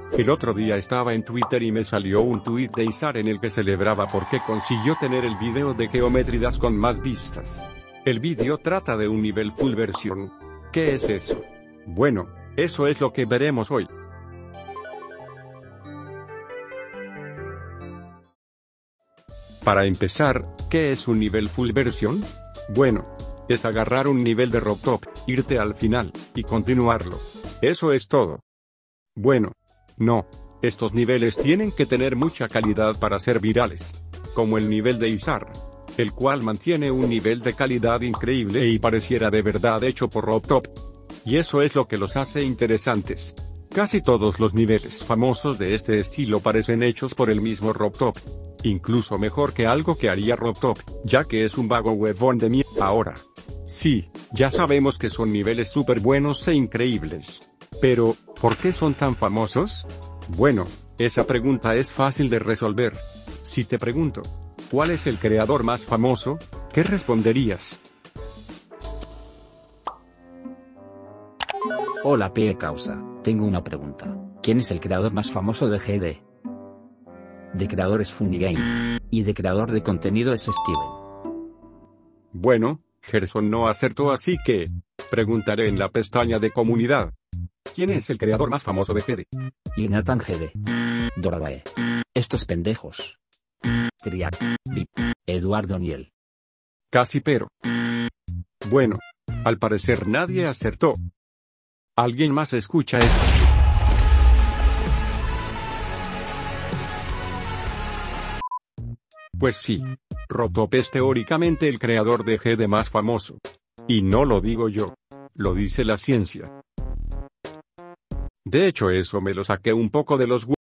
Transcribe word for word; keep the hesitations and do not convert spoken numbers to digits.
El otro día estaba en Twitter y me salió un tweet de Izar en el que celebraba porque consiguió tener el video de Geometry Dash con más vistas. El vídeo trata de un nivel full versión. ¿Qué es eso? Bueno, eso es lo que veremos hoy. Para empezar, ¿qué es un nivel full versión? Bueno, es agarrar un nivel de RobTop, irte al final, y continuarlo. Eso es todo. Bueno, no. Estos niveles tienen que tener mucha calidad para ser virales. Como el nivel de Izar, el cual mantiene un nivel de calidad increíble y pareciera de verdad hecho por RobTop. Y eso es lo que los hace interesantes. Casi todos los niveles famosos de este estilo parecen hechos por el mismo RobTop. Incluso mejor que algo que haría RobTop, ya que es un vago huevón de mierda ahora. Sí, ya sabemos que son niveles súper buenos e increíbles. Pero, ¿por qué son tan famosos? Bueno, esa pregunta es fácil de resolver. Si te pregunto, ¿cuál es el creador más famoso? ¿Qué responderías? Hola P. Causa, tengo una pregunta. ¿Quién es el creador más famoso de G D? De creador es Funny-Game. Y de creador de contenido es Steven. Bueno, Gerson no acertó, así que preguntaré en la pestaña de comunidad. ¿Quién es el creador más famoso de G D? Jonathan G D. Dorabae. Estos pendejos. Triac. Vip. Eduardo Niel. Casi, pero. Bueno, al parecer nadie acertó. ¿Alguien más escucha esto? Pues sí, RobTop es teóricamente el creador de G D más famoso. Y no lo digo yo. Lo dice la ciencia. De hecho, eso me lo saqué un poco de los